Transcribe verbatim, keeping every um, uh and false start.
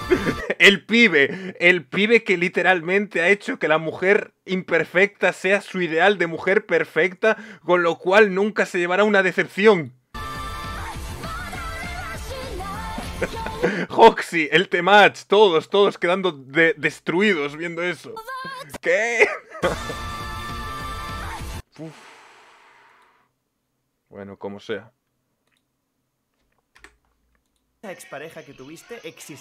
El pibe, el pibe que literalmente ha hecho que la mujer imperfecta sea su ideal de mujer perfecta, con lo cual nunca se llevará una decepción. Hoxie, el Temach, todos, todos quedando de destruidos viendo eso. ¿Qué? Uf. Bueno, como sea. ¿Esa expareja que tuviste existe?